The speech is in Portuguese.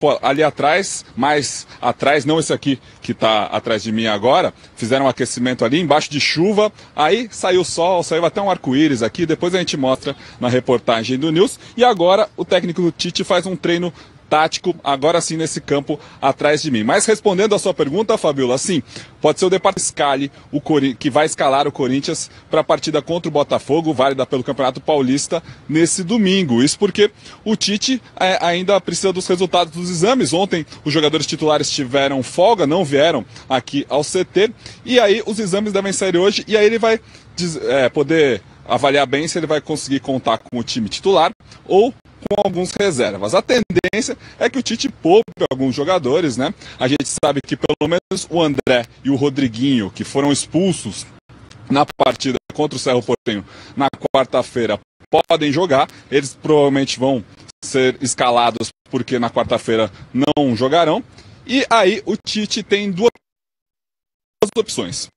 ali atrás, mais atrás, não esse aqui que está atrás de mim agora, fizeram um aquecimento ali embaixo de chuva, aí saiu o sol, saiu até um arco-íris aqui, depois a gente mostra na reportagem do News, e agora o técnico do Tite faz um treino tático, agora sim nesse campo atrás de mim. Mas respondendo a sua pergunta, Fabiola, sim, pode ser o departamento Scali, que vai escalar o Corinthians para a partida contra o Botafogo, válida pelo Campeonato Paulista, nesse domingo. Isso porque o Tite ainda precisa dos resultados dos exames. Ontem os jogadores titulares tiveram folga, não vieram aqui ao CT, e aí os exames devem sair hoje, e aí ele vai poder avaliar bem se ele vai conseguir contar com o time titular ou com alguns reservas. A tendência é que o Tite poupe alguns jogadores, né? A gente sabe que pelo menos o André e o Rodriguinho, que foram expulsos na partida contra o Cerro Porteño na quarta-feira, podem jogar. Eles provavelmente vão ser escalados porque na quarta-feira não jogarão. E aí o Tite tem duas opções.